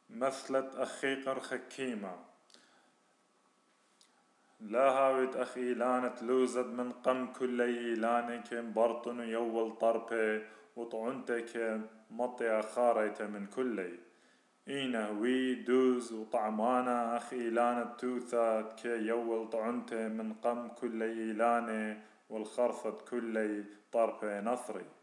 مثلت أخي قرخكيمة لا هاوت أخي لانت لوزد من قم كل إيلانك برطن يول طربه وطعنتك مطيا خاريت من كلي إينه وي دوز وطعمانا أخي لانت توثات كي يول طعنته من قم كل إيلانه والخرفت كلي طربه نصري